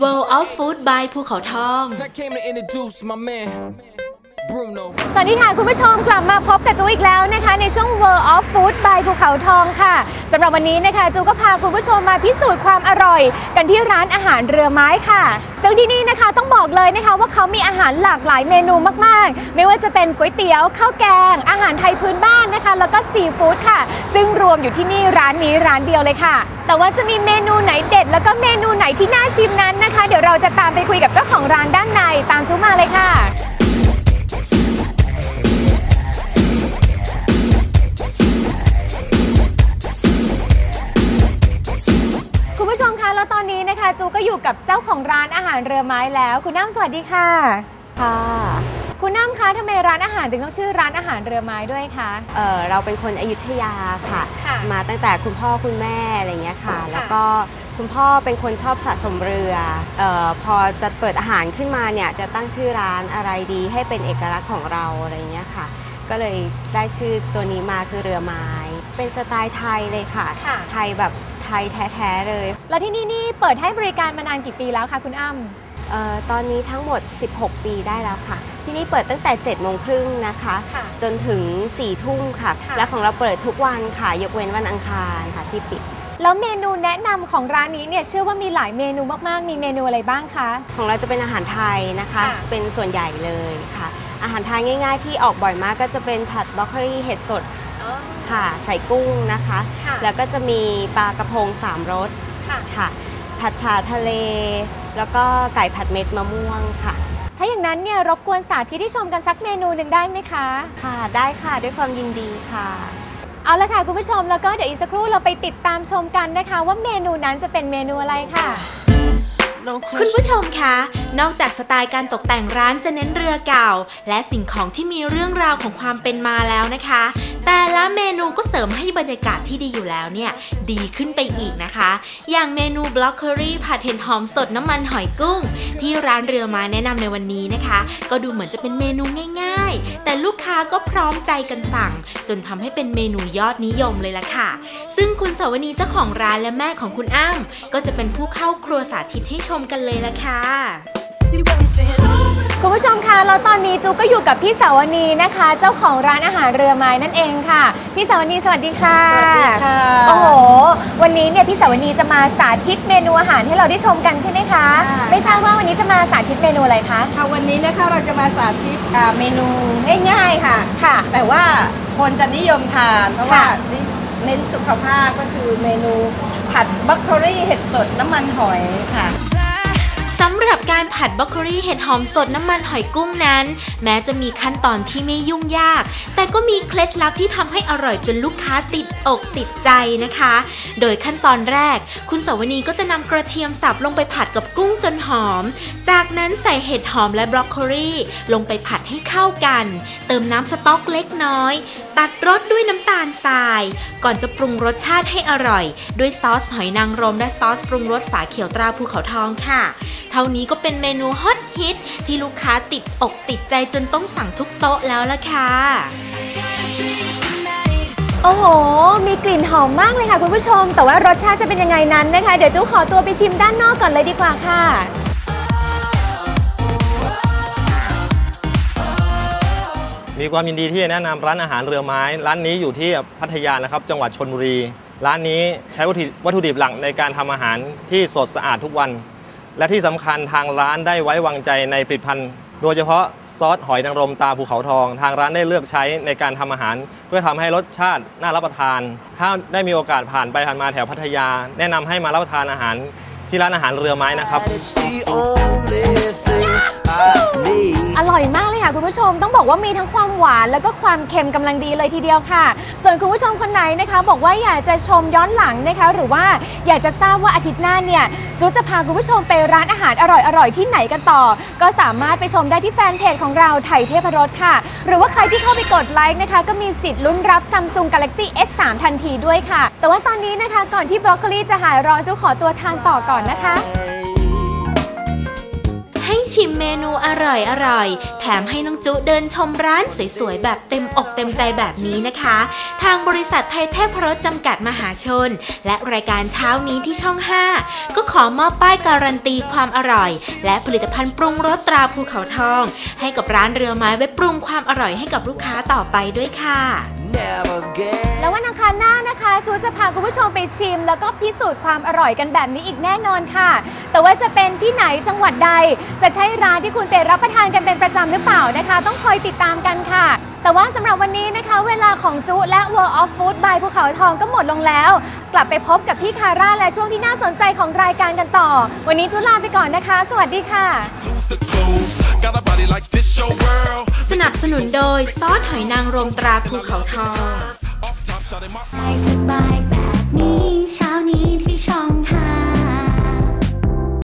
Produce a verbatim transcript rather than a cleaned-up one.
World of Food by ภูเขาทองสวัสดีค่ะคุณผู้ชมกลับมาพบกับจูอีกแล้วนะคะในช่วง World of Food by ภูเขาทองค่ะสำหรับวันนี้นะคะจูก็พาคุณผู้ชมมาพิสูจน์ความอร่อยกันที่ร้านอาหารเรือไม้ค่ะซึ่งที่นี่นะคะต้องบอกเลยนะคะว่าเขามีอาหารหลากหลายเมนูมากๆไม่ว่าจะเป็นก๋วยเตี๋ยวข้าวแกงอาหารไทยพื้นบ้านนะคะแล้วก็ซีฟู้ดค่ะซึ่งรวมอยู่ที่นี่ร้านนี้ร้านเดียวเลยค่ะแต่ว่าจะมีเมนูไหนเด็ดแล้วก็เมนูไหนที่น่าชิมนั้นนะคะเดี๋ยวเราจะตามไปคุยกับเจ้าของร้านด้านในตามจูมาเลยค่ะคุณผู้ชมคะแล้วตอนนี้นะคะจูก็อยู่กับเจ้าของร้านอาหารเรือไม้แล้วคุณน้ำสวัสดีค่ะค่ะคุณน้ำคะทำไมร้านอาหารถึงต้องชื่อร้านอาหารเรือไม้ด้วยคะเออเราเป็นคนอยุธยาค่ะมาตั้งแต่คุณพ่อคุณแม่อะไรเงี้ยค่ะแล้วก็คุณพ่อเป็นคนชอบสะสมเรือเออพอจะเปิดอาหารขึ้นมาเนี่ยจะตั้งชื่อร้านอะไรดีให้เป็นเอกลักษณ์ของเราอะไรเงี้ยค่ะก็เลยได้ชื่อตัวนี้มาคือเรือไม้เป็นสไตล์ไทยเลยค่ะไทยแบบไทยแท้ๆเลยแล้วที่นี่นี่เปิดให้บริการมานานกี่ปีแล้วคะคุณอ้ำเอ่อตอนนี้ทั้งหมดสิบหกปีได้แล้วค่ะที่นี่เปิดตั้งแต่เจ็ดโมงครึ่งนะคะจนถึงสี่ทุ่มค่ะและของเราเปิดทุกวันค่ะยกเว้นวันอังคารค่ะที่ปิดแล้วเมนูแนะนำของร้านนี้เนี่ยเชื่อว่ามีหลายเมนูมากๆมีเมนูอะไรบ้างคะของเราจะเป็นอาหารไทยนะคะเป็นส่วนใหญ่เลยค่ะอาหารไทยง่ายๆที่ออกบ่อยมากก็จะเป็นผัดบรอกโคลีเห็ดสดค่ะใส่กุ้งนะคะแล้วก็จะมีปลากระพงสามรสค่ะผัดฉ่าทะเลแล้วก็ไก่ผัดเม็ดมะม่วงค่ะถ้าอย่างนั้นเนี่ยรบกวนสาธิตที่ชมกันสักเมนูหนึ่งได้ไหมคะค่ะได้ค่ะด้วยความยินดีค่ะเอาละค่ะคุณผู้ชมแล้วก็เดี๋ยวอีกสักครู่เราไปติดตามชมกันนะคะว่าเมนูนั้นจะเป็นเมนูอะไรค่ะคุณผู้ชมคะนอกจากสไตล์การตกแต่งร้านจะเน้นเรือเก่าและสิ่งของที่มีเรื่องราวของความเป็นมาแล้วนะคะแต่ละเมนูก็เสริมให้บรรยากาศที่ดีอยู่แล้วเนี่ยดีขึ้นไปอีกนะคะอย่างเมนูบล็อกโคลีผัดเห็ดหอมสดน้ำมันหอยกุ้งที่ร้านเรือไม้แนะนำในวันนี้นะคะก็ดูเหมือนจะเป็นเมนูง่ายๆแต่ลูกค้าก็พร้อมใจกันสั่งจนทำให้เป็นเมนูยอดนิยมเลยล่ะค่ะซึ่งคุณสวนีเจ้าของร้านและแม่ของคุณอ้ำก็จะเป็นผู้เข้าครัวสาธิตให้ชมกันเลยล่ะค่ะคุณผู้ชมคะแล้วตอนนี้จูก็อยู่กับพี่สาวนีนะคะเจ้าของร้านอาหารเรือไม้นั่นเองค่ะพี่สาวนีสวัสดีค่ะสวัสดีค่ะโอ้โหวันนี้เนี่ยพี่สาวนีจะมาสาธิตเมนูอาหารให้เราได้ชมกันใช่ไหมคะไม่ทราบว่าวันนี้จะมาสาธิตเมนูอะไรคะค่ะวันนี้นะคะเราจะมาสาธิตเมนูง่ายๆค่ะค่ะแต่ว่าคนจะนิยมทานเพราะว่าเน้นสุขภาพก็คือเมนูผัดบรอกโคลีเห็ดสดน้ำมันหอยค่ะสำหรับการผัดบรอกโคลีเห็ดหอมสดน้ำมันหอยกุ้งนั้นแม้จะมีขั้นตอนที่ไม่ยุ่งยากแต่ก็มีเคล็ดลับที่ทำให้อร่อยจนลูกค้าติดอกติดใจนะคะโดยขั้นตอนแรกคุณสวนีก็จะนำกระเทียมสับลงไปผัดกับกุ้งจนหอมจากนั้นใส่เห็ดหอมและบรอกโคลีลงไปผัดให้เข้ากันเติมน้ำสต๊อกเล็กน้อยตัดรสด้วยน้ำตาลทรายก่อนจะปรุงรสชาติให้อร่อยด้วยซอสหอยนางรมและซอสปรุงรสฝาเขียวตราภูเขาทองค่ะเท่านี้ก็เป็นเมนูฮอตฮิตที่ลูกค้าติดอกติดใจจนต้องสั่งทุกโต๊ะแล้วล่ะค่ะโอ้โหมีกลิ่นหอมมากเลยค่ะคุณผู้ชมแต่ว่ารสชาติจะเป็นยังไงนั้นนะคะเดี๋ยวจูขอตัวไปชิมด้านนอกก่อนเลยดีกว่าค่ะมีความยินดีที่จะแนะนำร้านอาหารเรือไม้ร้านนี้อยู่ที่พัทยานะครับจังหวัดชลบุรีร้านนี้ใช้วัตถุดิบหลักในการทำอาหารที่สดสะอาดทุกวันและที่สำคัญทางร้านได้ไว้วางใจในผลิตภัณฑ์โดยเฉพาะซอสหอยนางรมตาภูเขาทองทางร้านได้เลือกใช้ในการทำอาหารเพื่อทำให้รสชาติน่ารับประทานถ้าได้มีโอกาสผ่านไปผ่านมาแถวพัทยาแนะนำให้มารับประทานอาหารที่ร้านอาหารเรือไม้นะครับอร่อยมากเลยค่ะคุณผู้ชมต้องบอกว่ามีทั้งความหวานแล้วก็ความเค็มกำลังดีเลยทีเดียวค่ะส่วนคุณผู้ชมคนไหนนะคะบอกว่าอยากจะชมย้อนหลังนะคะหรือว่าอยากจะทราบว่าอาทิตย์หน้าเนี่ยจูจะพาคุณผู้ชมไปร้านอาหารอร่อยๆที่ไหนกันต่อก็สามารถไปชมได้ที่แฟนเพจของเราไทยเทพรสค่ะหรือว่าใครที่เข้าไปกดไลค์นะคะก็มีสิทธิ์ลุ้นรับ Samsung Galaxy เอส สาม ทันทีด้วยค่ะแต่ว่าตอนนี้นะคะก่อนที่บรอกโคลีจะหายร้อนจูขอตัวทานต่อก่อนนะคะให้ชิมเมนูอร่อยๆแถมให้น้องจุเดินชมร้านสวยๆแบบเต็มอกเต็มใจแบบนี้นะคะทางบริษัทไทยเทพรสจำกัดมหาชนและรายการเช้านี้ที่ช่องห้าก็ขอมอบป้ายการันตีความอร่อยและผลิตภัณฑ์ปรุงรสตราภูเขาทองให้กับร้านเรือไม้ไว้ปรุงความอร่อยให้กับลูกค้าต่อไปด้วยค่ะแล้ววันอังคารหน้านะคะจูจะพาคุณผู้ชมไปชิมแล้วก็พิสูจน์ความอร่อยกันแบบนี้อีกแน่นอนค่ะแต่ว่าจะเป็นที่ไหนจังหวัดใดจะใช่ร้านที่คุณไปรับประทานกันเป็นประจำหรือเปล่านะคะต้องคอยติดตามกันค่ะแต่ว่าสำหรับวันนี้นะคะเวลาของจูและ World of Food by ภูเขาทองก็หมดลงแล้วกลับไปพบกับพี่คาร่าและช่วงที่น่าสนใจของรายการกันต่อวันนี้จูลาไปก่อนนะคะสวัสดีค่ะสนับสนุนโดยซอสหอยนางรมตราภูเขาทองสบายแบบนี้เช้านี้ที่ช่องห้า